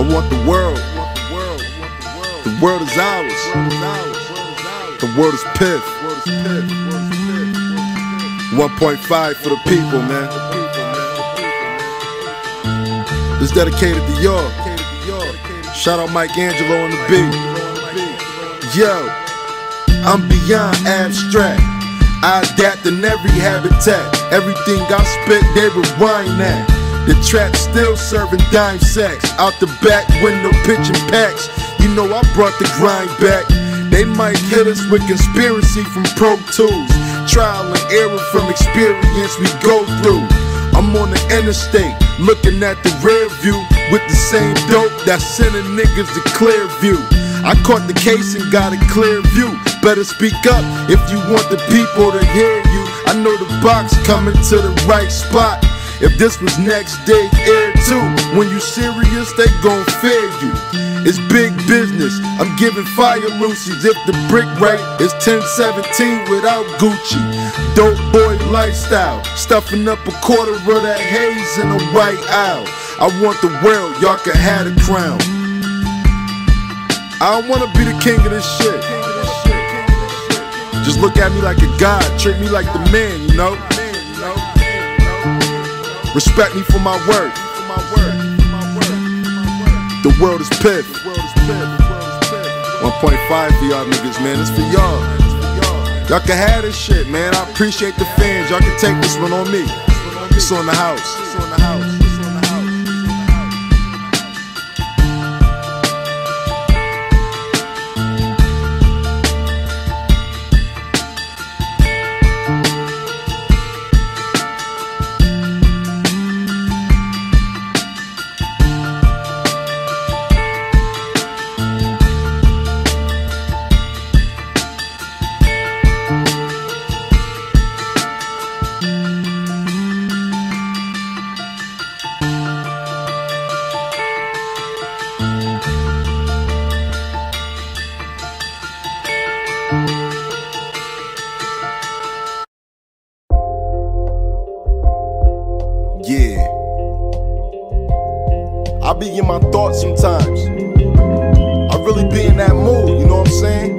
want the world. The world is ours. The world is Piff. 1.5 for the people, man. This dedicated to y'all. Shout out Mike Angelo on the beat. Yo, I'm beyond abstract. I adapt in every habitat. Everything I spit, they rewind that. The trap still serving dime sacks. Out the back window pitching packs. You know I brought the grind back. They might hit us with conspiracy from Pro Tools. Trial and error from experience we go through. I'm on the interstate, looking at the rear view with the same dope that's sending niggas to Clearview. I caught the case and got a clear view. Better speak up if you want the people to hear you. I know the box coming to the right spot. If this was next day air too, when you serious, they gon' fear you. It's big business, I'm giving fire loosies. If the brick right, it's 1017 without Gucci. Dope boy lifestyle, stuffing up a quarter of that haze in a white owl. I want the world, y'all can have the crown. I don't wanna be the king of this shit. Just look at me like a god, treat me like the man, you know? Respect me for my work. The world is Piff. 1.5 for y'all niggas, man. It's for y'all. Y'all can have this shit, man. I appreciate the fans. Y'all can take this one on me. It's on the house. Yeah, I be in my thoughts sometimes. I really be in that mood, you know what I'm saying?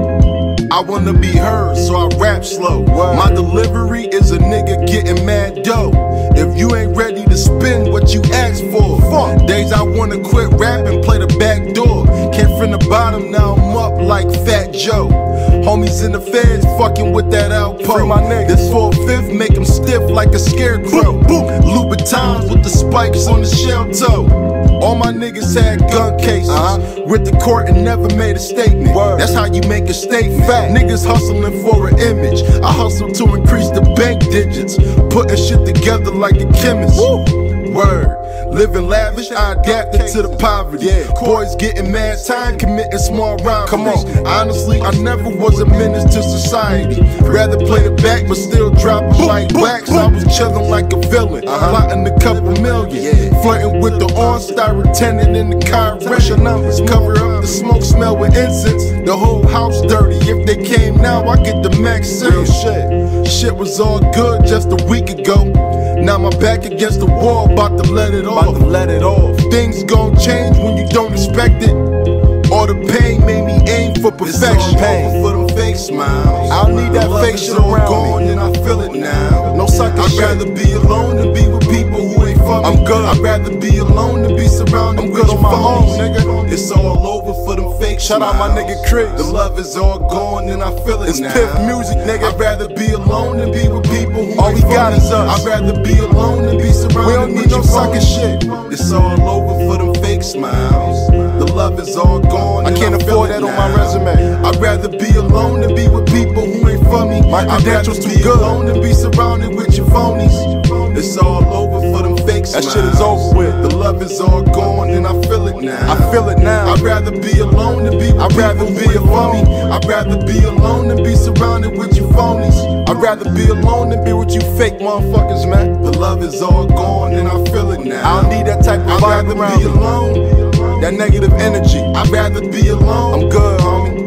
I wanna be heard, so I rap slow. My delivery is a nigga getting mad dough. If you ain't ready to spend what you asked for, days I wanna quit rapping, play the back door. Came from the bottom, now I'm up like Fat Joe. Homies in the feds fucking with that outpo. This 4/5 make him stiff like a scarecrow. Louboutins with the spikes on the shell toe. All my niggas had gun cases. With the court and never made a statement. That's how you make a statement. Niggas hustling for an image. I hustle to increase the bank digits. Putting shit together like a chemist. Word. Living lavish, I adapted to the poverty. Boys getting mad time, committing small robberies. Come on, honestly, I never was a menace to society. Rather play the back, but still drop them like wax. I was chillin' like a villain, plotting a couple million. Flirting with the on-star tenant in the car rental numbers. Cover up the smoke smell with incense. The whole house dirty. If they came now, I get the max sale. Shit was all good just a week ago. Now my back against the wall, about to let it off. Things gon' change when you don't expect it. All the pain made me aim for perfection. For them fake smiles. I don't need that fake shit around me. And I feel it now. No sucker shit. I'd rather be alone than be with people who ain't for me. I'm good. I'd rather be alone than be surrounded with your phone, nigga. It's all over for them fake smiles. Shout out my nigga Chris. The love is all gone and I feel it now. It's Piff music, nigga. I'd rather be alone than be with people who all we got is us. I'd rather be alone than be surrounded. We don't need no sucker shit. It's all over for them fake smiles. The love is all gone. I can't afford that on my resume. I'd rather be alone than be with people who ain't for me. My credentials too good. I'd rather be alone than be surrounded with your phonies. It's all over for them fake smiles. That shit is over with. The love is all gone and I feel it now. I feel it now. I'd rather be alone than be with people who ain't for me. I'd rather be alone than be surrounded with your phonies. I'd rather be alone than be with you fake motherfuckers, man. The love is all gone and I feel it now. I don't need that type of vibe around me. I'd rather be alone. That negative energy. I'd rather be alone. I'm good, homie.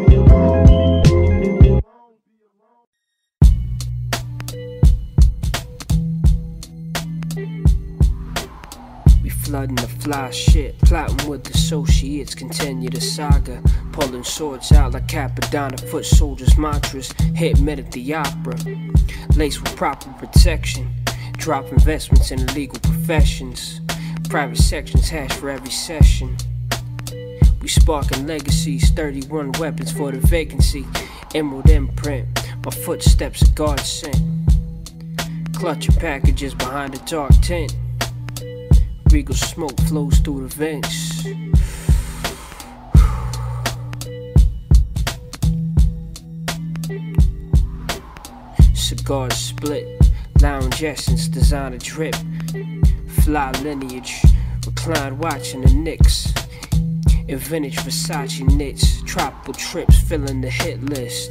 flooding the fly shit, plotting with associates, continue the saga, pulling swords out like Capadonna, foot soldiers mantras, hit mid at the opera, laced with proper protection, drop investments in illegal professions, private sections hash for every session. We sparking legacies, 31 weapons for the vacancy, emerald imprint, my footsteps a godsend, clutching packages behind a dark tent. Regal smoke flows through the vents. Cigars split, lounge essence, designer drip, fly lineage, recline watching the Knicks, in vintage Versace knits, tropical trips filling the hit list.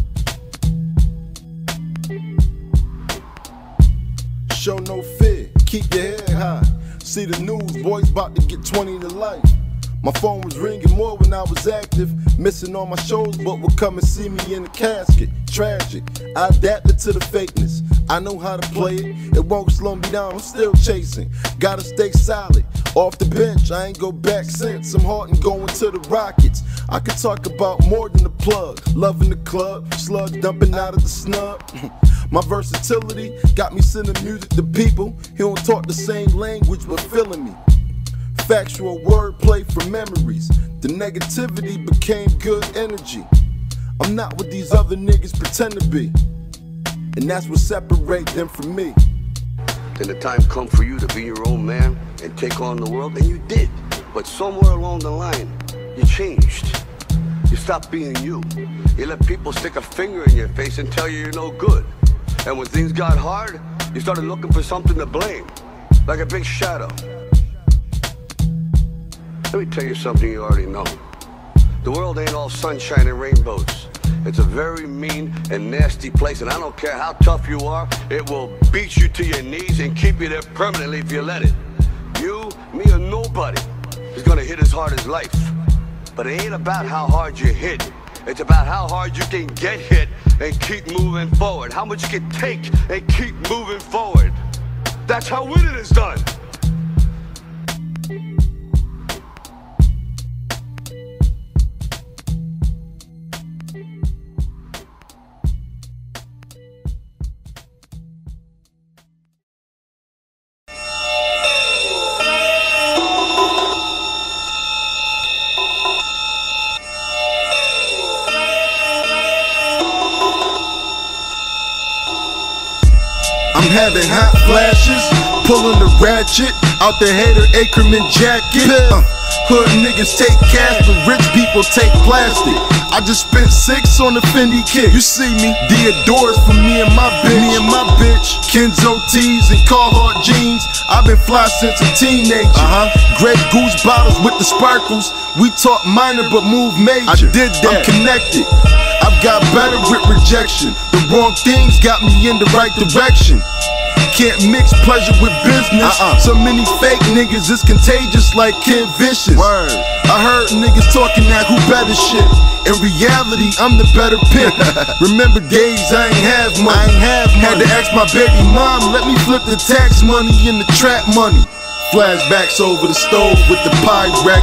Show no fear, keep your head high. See the news, boys about to get 20 to life. My phone was ringing more when I was active, missing all my shows, but would come and see me in the casket. Tragic, I adapted to the fakeness. I know how to play it, it won't slow me down, I'm still chasing. Gotta stay solid, off the bench, I ain't go back since. I'm hard and going to the Rockets. I could talk about more than the plug, loving the club, slugs dumping out of the snub. My versatility got me sending music to people. He don't talk the same language but feeling me. Factual wordplay from memories. The negativity became good energy. I'm not what these other niggas pretend to be, and that's what separates them from me. Then the time come for you to be your own man and take on the world, and you did. But somewhere along the line, you changed. You stopped being you. You let people stick a finger in your face and tell you you're no good. And when things got hard, you started looking for something to blame, like a big shadow. Let me tell you something you already know. The world ain't all sunshine and rainbows. It's a very mean and nasty place, and I don't care how tough you are, it will beat you to your knees and keep you there permanently if you let it. You, me, or nobody is gonna hit as hard as life. But it ain't about how hard you hit. It's about how hard you can get hit and keep moving forward. How much you can take and keep moving forward. That's how winning is done. I'm having hot flashes, pulling the ratchet out the hater Ackerman jacket. Hood niggas take cash, but rich people take plastic. I just spent 6 on the Fendi kit. You see me, Diodorus for me and my bitch. Kenzo tees and Carhartt jeans. I've been fly since a teenager. Grey Goose bottles with the sparkles. We talk minor but move major. I did that. I'm connected. I've got better with rejection. The wrong things got me in the right direction. Can't mix pleasure with business. So many fake niggas, it's contagious like Kid Vicious. Word. I heard niggas talking that who better shit. In reality, I'm the better pick. Remember days I ain't have money. Had to ask my baby mom, let me flip the tax money and the trap money. Flashbacks over the stove with the Pyrex.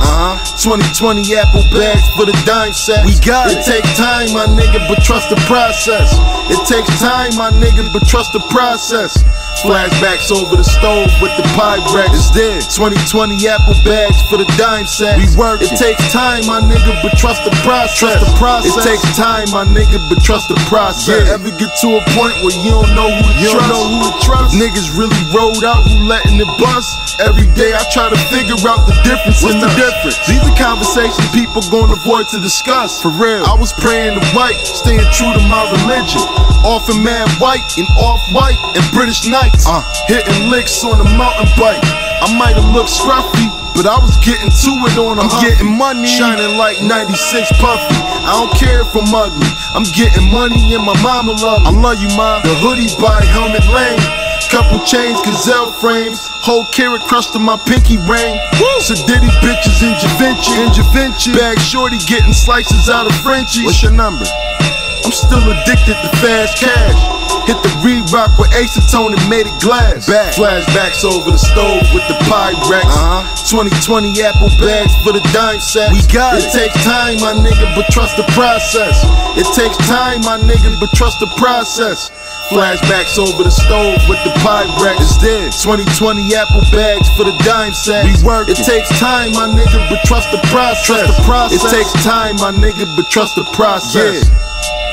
2020 Apple bags for the dime sacks. We got it. It takes time, my nigga, but trust the process. It takes time, my nigga, but trust the process. Flashbacks over the stove with the Pyrex. It's there. 2020 Apple bags for the dime sacks. We work. It takes time, my nigga, but trust the process. It takes time, my nigga, but trust the process. Ever get to a point where you don't know who to trust? Niggas really rolled out who letting it bust. Every day I try to figure out the difference. What's the difference? These are conversations people gonna avoid to discuss. For real. I was praying to white, staying true to my religion. Often mad white and off-white and British Knights. Hitting licks on a mountain bike. I might have looked scruffy, but I was getting to it on a getting money, shining like 96 Puffy. I don't care if I'm ugly, I'm getting money and my mama love me. I love you, mom. The hoodie by Helmet Lane. Couple chains, gazelle frames, whole carat crushed on my pinky ring. Sadiddy bitches in Javinci. Bag shorty getting slices out of Frenchies. What's your number? I'm still addicted to fast cash. Hit the re-rock with acetone and made it glass. Flashbacks over the stove with the Pyrex. 2020 Apple bags for the dime sets. We got it. It takes time, my nigga, but trust the process. It takes time, my nigga, but trust the process. Flashbacks over the stove with the Pyrex. It's there. 2020 Apple bags for the dime sets. We work. It takes time, my nigga, but trust the process. Trust the process. It takes time, my nigga, but trust the process. Yeah.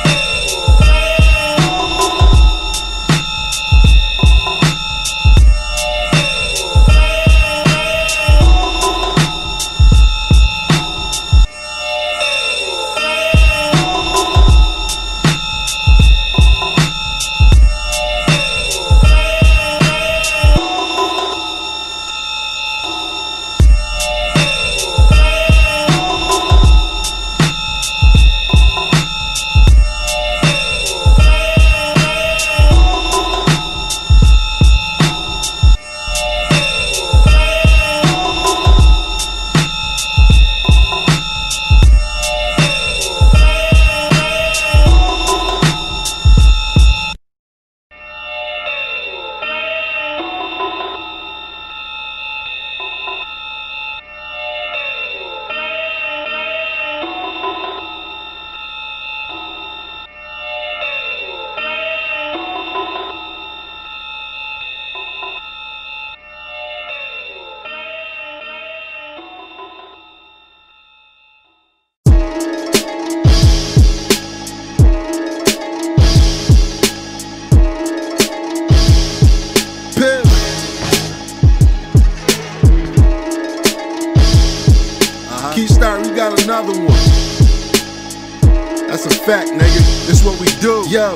Keystar, we got another one. That's a fact, nigga. This what we do. Yo.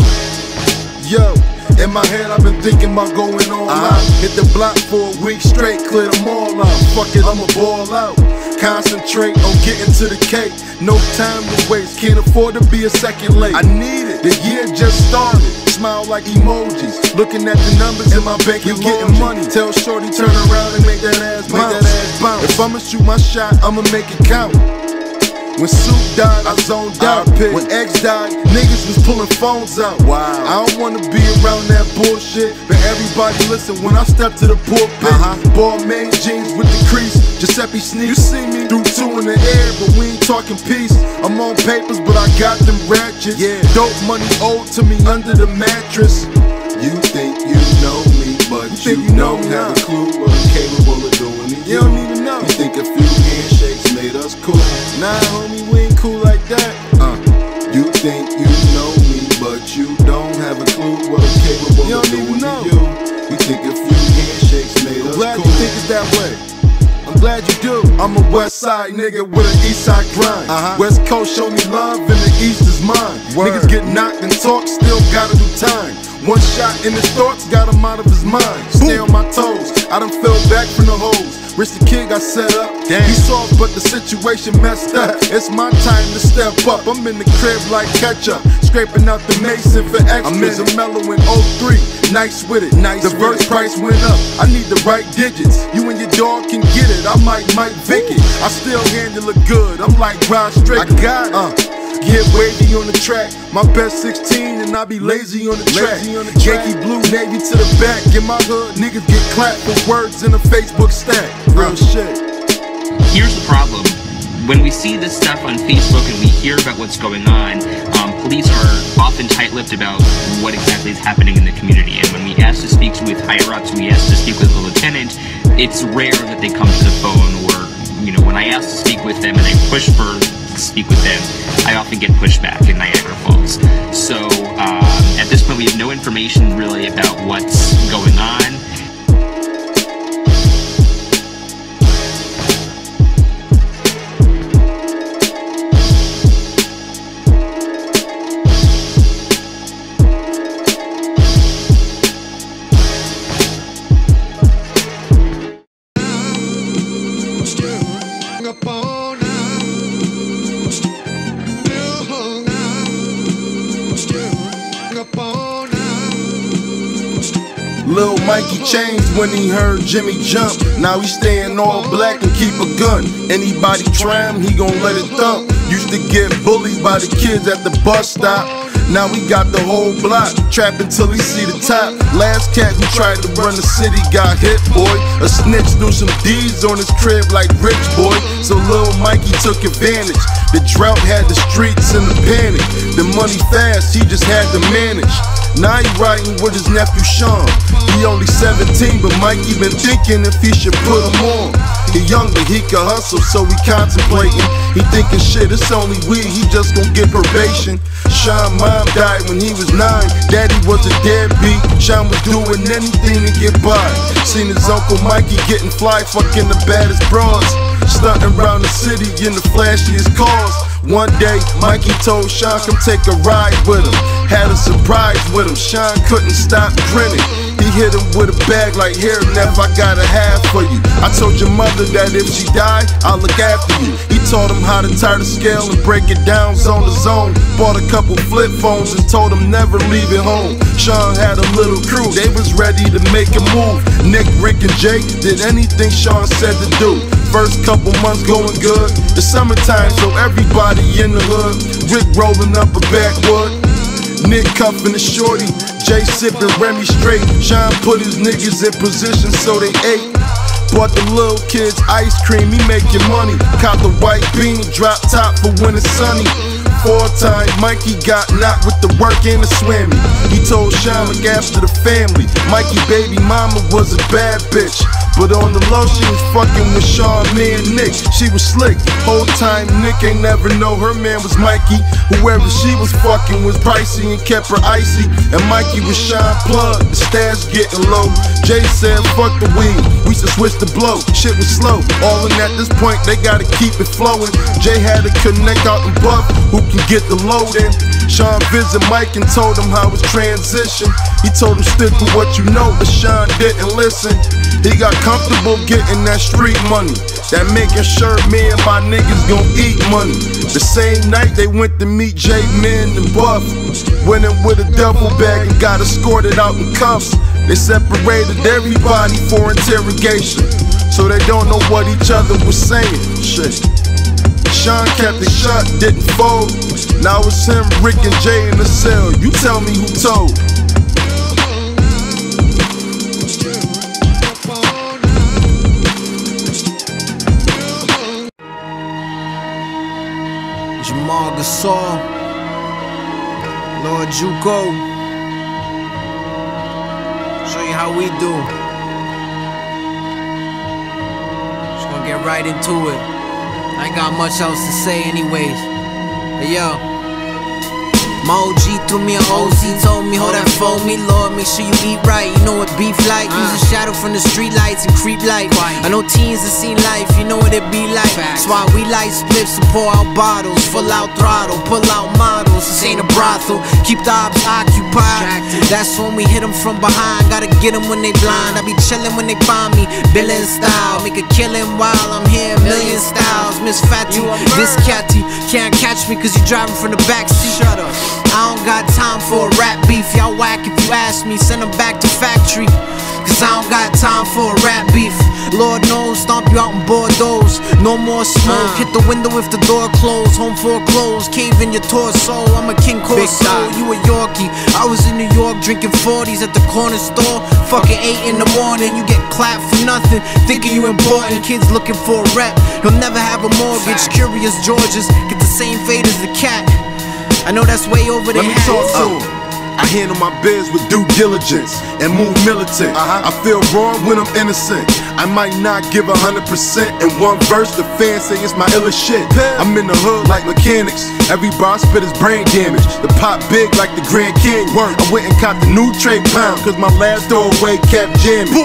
In my head, I've been thinking about going all out. Hit the block for a week straight, clear them all out. Fuck it, I'ma ball out. Concentrate on getting to the cake. No time to waste, can't afford to be a second late. I need it. The year just started. Smile like emojis. Looking at the numbers in my bank, you getting money. Tell Shorty turn around and make that ass bounce. If I'ma shoot my shot, I'ma make it count. When Soup died, I zoned out. When X died, niggas was pulling phones out. Wow. I don't wanna be around that bullshit, but everybody listen when I step to the pulpit. Balmain jeans with the crease, Giuseppe sneaks. You see me through two in the air, but we ain't talking peace. I'm on papers, but I got them ratchets. Dope money owed to me under the mattress. You think you know me, but you don't have a clue what I'm capable of doing to you. You don't even know. You think a few handshakes made us cool? Nah, homie, we ain't cool like that. You think you know me, but you don't have a clue what I'm capable of doing to you. You think a few handshakes made us cool? I'm glad you think it's that way. I'm glad you do. I'm a west side nigga with an east side grind. West coast show me love and the east is mine. Niggas get knocked and talk, still gotta do time. One shot in his thoughts, got him out of his mind. Stay on my toes, I done fell back from the hoes. Rich the Kid got set up. He soft, but the situation messed up. It's my time to step up. I'm in the crib like ketchup, scraping out the Mason for extras. I'm mellow in 03, nice with it. The verse price went up. I need the right digits. You and your dog can get it. I might Vic it. I still handle it good. I'm like Rod Strickland. I got it. Get wavy on the track, my best 16 and I be lazy on the track. Yankee blue, navy to the back. In my hood, niggas get clapped for words in a Facebook stack. Real shit. Here's the problem. When we see this stuff on Facebook and we hear about what's going on, police are often tight-lipped about what exactly is happening in the community. And when we ask to speak with higher-ups, we ask to speak with the lieutenant, it's rare that they come to the phone. Or, you know, when I ask to speak with them and I push for speak with them, I often get pushed back in Niagara Falls. So at this point we have no information really about what's going on. Lil Mikey changed when he heard Jimmy jump. Now he stayin' all black and keep a gun. Anybody try him, he gon' let it thump. Used to get bullied by the kids at the bus stop. Now we got the whole block trapped until he see the top. Last cat who tried to run the city got hit, boy. A snitch threw some D's on his crib like Rich Boy. So Lil Mikey took advantage. The drought had the streets in a panic. The money fast, he just had to manage. Now he riding with his nephew Sean. He only 17, but Mikey been thinking if he should put him on. He young, but he can hustle, so he contemplating. He thinking shit, it's only weed, he just gon' get probation. Sean mom died when he was 9. Daddy was a deadbeat. Sean was doing anything to get by. Seen his uncle Mikey getting fly, fucking the baddest bras. Stunting around the city in the flashiest cars. One day, Mikey told Sean come take a ride with him. Had a surprise with him, Sean couldn't stop grinning. He hit him with a bag like, here Neff, I got a half for you. I told your mother that if she died, I'll look after you. He taught him how to tie the scale and break it down zone to zone. Bought a couple flip phones and told him never leave it home. Sean had a little crew, they was ready to make a move. Nick, Rick, and Jake did anything Sean said to do. First couple months going good. It's summertime, so everybody in the hood. Rick rolling up a backwood, Nick cuffing the shorty, Jay sipping Remy straight. Sean put his niggas in position so they ate. Bought the little kids ice cream, he making money. Caught the white bean, drop top for when it's sunny. 4 times Mikey got knocked with the work and the swimming. He told Sean look after the family. Mikey baby mama was a bad bitch, but on the low she was fucking with Sean, me and Nick. She was slick, whole time Nick ain't never know her man was Mikey. Whoever she was fucking was pricey and kept her icy. And Mikey was Sean plug, the stash getting low. Jay said fuck the weed, we should switch the blow. Shit was slow, all in at this point they gotta keep it flowing. Jay had to connect out and buff who can get the load in. Sean visit Mike and told him how his transition. He told him stick to what you know, but Sean didn't listen. He got comfortable getting that street money, that making sure me and my niggas gon' eat money. The same night they went to meet J Man and Buff. Went in with a duffel bag and got escorted out in cuffs. They separated everybody for interrogation, so they don't know what each other was saying. Shit. Sean kept it shut, didn't fold. Now it's him, Rick, and Jay in the cell. You tell me who told. Jamal Gasol, Lord Juco. Show you how we do. Just gonna get right into it. I ain't got much else to say anyways. Hey yo, my OG threw me an OZ, told me hold that for me, Lord, make sure you eat right. You know what beef like, use a shadow from the street lights and creep light. I know teens that seen life, you know what it be like. That's why we light spliffs and pour out bottles, full out throttle, pull out models. This ain't a brothel, keep the ops occupied. That's when we hit them from behind, gotta get them when they blind. I be chillin' when they find me, billin' style, make a killin' while I'm here, million styles. Miss Fatty, this catty, can't catch me cause you driving from the backseat. Shut up. I don't got time for a rap beef. Y'all whack if you ask me, send them back to factory. Cause I don't got time for a rap beef. Lord knows, stomp you out in Bordeaux. No more smoke, hit the window if the door closed. Home foreclosed, cave in your torso. I'm a King Corso, you a Yorkie. I was in New York drinking 40s at the corner store. Fucking 8 in the morning, you get clapped for nothing, thinking you important. Kids looking for a rep, he'll never have a mortgage. Curious Georges, get the same fate as the cat. I know that's way over their head. Let me talk to him. I handle my biz with due diligence and move militant. I feel wrong when I'm innocent. I might not give 100% in one verse. The fans say it's my illest shit. I'm in the hood like mechanics. Every bar I spit is brain damage. The pop big like the Grand Canyon. I went and caught the new Trey Pound cause my last throwaway kept jamming.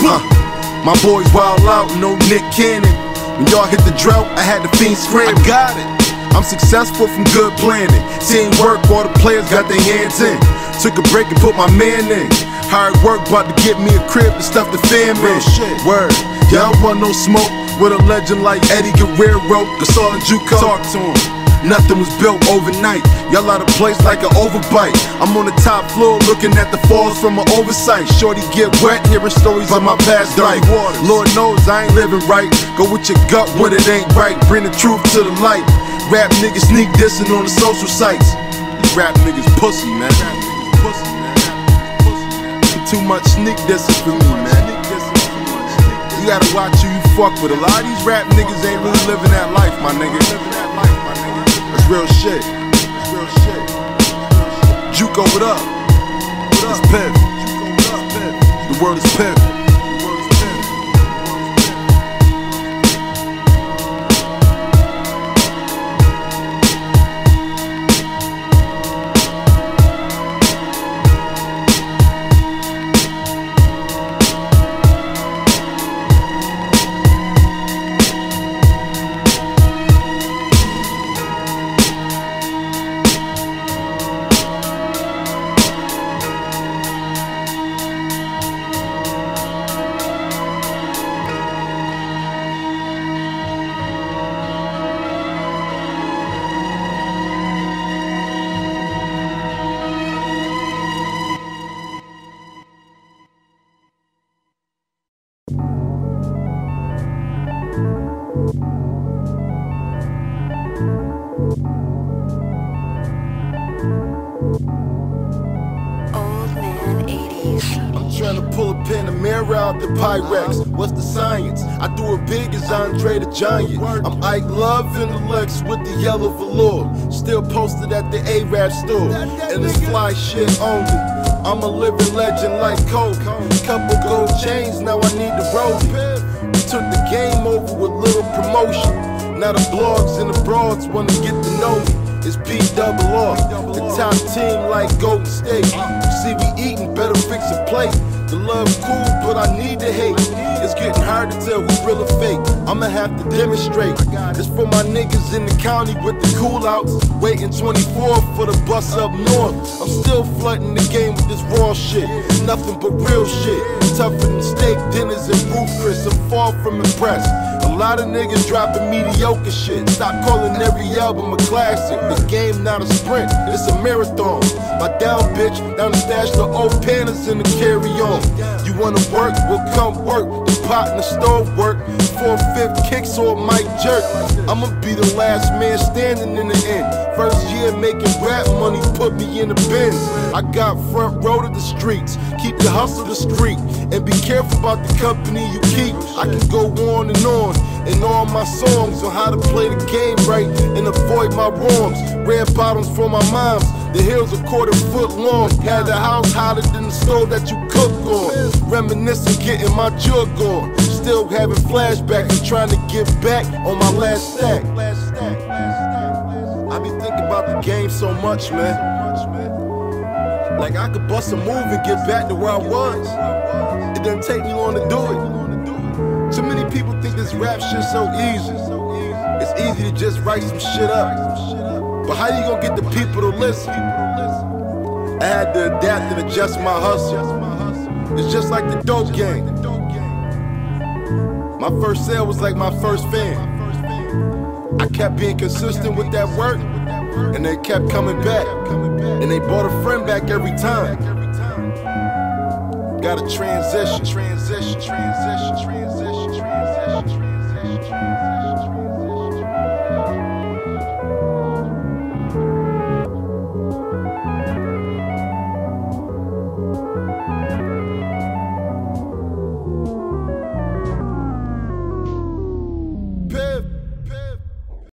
My boys wild out, no Nick Cannon. When y'all hit the drought, I had the fiend scream. I got it. I'm successful from good planning. Teamwork, all the players got their hands in. Took a break and put my man in. Hard work, about to get me a crib to stuff the fam in. Word, y'all want no smoke with a legend like Eddie Guerrero. Gasol and Juco, talk to him. Nothing was built overnight. Y'all out of place like an overbite. I'm on the top floor looking at the falls from an oversight. Shorty get wet, hearing stories of my past life. Lord knows I ain't living right. Go with your gut when it ain't right. Bring the truth to the light. Rap niggas sneak dissing on the social sites. rap niggas pussy, man. Too much sneak dissing for me, man. You gotta watch who you fuck with. A lot of these rap niggas ain't really living that life, my nigga. That's real shit. Juco, what up? It's Pimp. The word is Pimp. Trying to pull a Panamera out the Pyrex. What's the science? I do it big as Andre the Giant. I'm Ike Love in the Lex with the yellow velour. Still posted at the A-Rap store. And it's fly shit only. I'm a living legend like Kobe. Couple gold chains, now I need the road. We took the game over with little promotion. Now the blogs and the broads wanna get to know me. It's P-double-R, the top team like Golden State. You see we eating, better fix a plate. The love cool, but I need the hate. It's getting hard to tell who's real or fake. I'ma have to demonstrate. It's for my niggas in the county with the cool outs. Waiting 24 for the bus up north. I'm still flooding the game with this raw shit. Nothing but real shit. Tougher than steak dinners and Roof Chris. I'm far from impressed. A lot of niggas dropping mediocre shit. Stop calling every album a classic. The game not a sprint, it's a marathon. My down bitch, down to stash the old pandas in the carry-on. You wanna work? Well come work. The pot in the stove work. 4/5 kicks or mic jerk. I'ma be the last man standing in the end. First year making rap money put me in the bins. I got front row to the streets. Keep the hustle discreet. And be careful about the company you keep. I can go on in all my songs on how to play the game right and avoid my wrongs. Red bottoms for my moms. The hills a 1/4 foot long. Had the house hotter than the stove that you cook on. Reminiscing, getting my jug on. Still having flashbacks and trying to get back on my last stack. I be thinking about the game so much, man. Like I could bust a move and get back to where I was. It doesn't take me long to do it. Too many people think this rap shit so easy. It's easy to just write some shit up. But how you gonna get the people to listen? I had to adapt and adjust my hustle. It's just like the dope game. My first sale was like my first fan. I kept being consistent with that work, and they kept coming back. And they brought a friend back every time. Gotta transition.